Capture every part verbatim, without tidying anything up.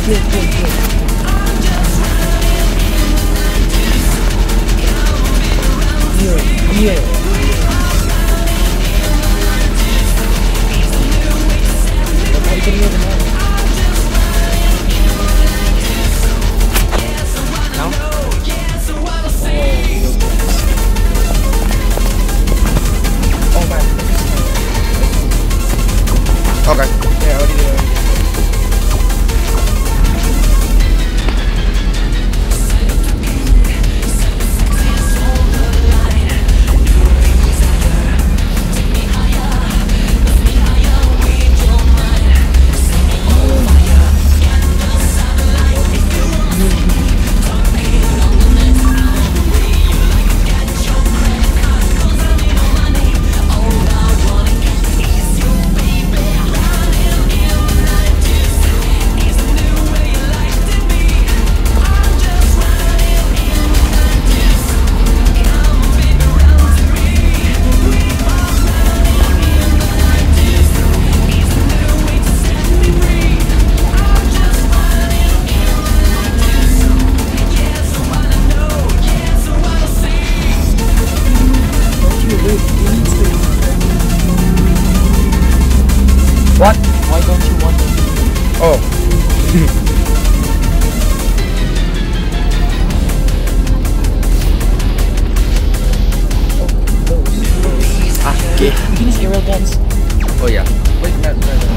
Here, here, here. Here, here. How can you hear the man? Now? Oh, man. Okay. Yeah, already there. What? Why don't you want to? Oh. Ah, okay. You can use aerial guns. Oh yeah. Wait, no, no, no.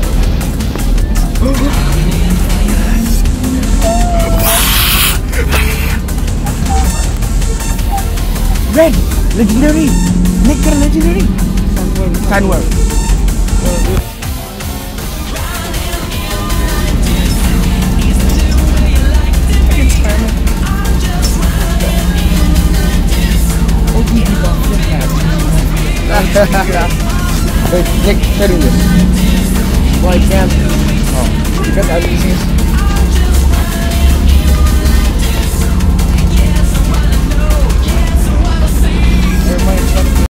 Red! Legendary! Nick got a legendary! Sandworm. Wait, Nick, setting this. Why can't? Oh, Because I'm using